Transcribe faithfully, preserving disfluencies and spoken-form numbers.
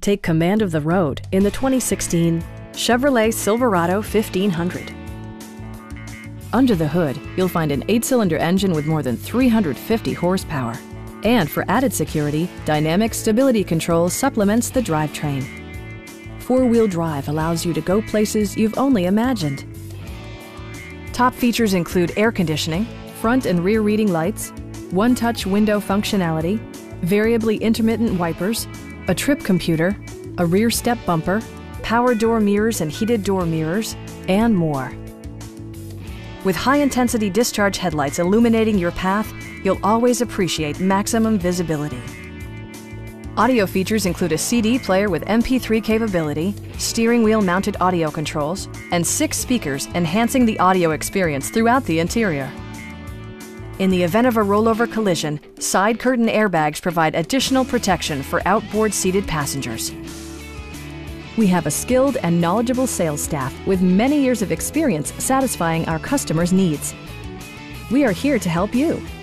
Take command of the road in the twenty sixteen Chevrolet Silverado fifteen hundred. Under the hood, you'll find an eight-cylinder engine with more than three hundred fifty horsepower. And for added security, dynamic stability control supplements the drivetrain. Four-wheel drive allows you to go places you've only imagined. Top features include air conditioning, front and rear reading lights, one-touch window functionality, variably intermittent wipers, a trip computer, a rear step bumper, power door mirrors and heated door mirrors, and more. With high-intensity discharge headlights illuminating your path, you'll always appreciate maximum visibility. Audio features include a C D player with M P three capability, steering wheel mounted audio controls, and six speakers enhancing the audio experience throughout the interior. In the event of a rollover collision, side curtain airbags provide additional protection for outboard seated passengers. We have a skilled and knowledgeable sales staff with many years of experience satisfying our customers' needs. We are here to help you.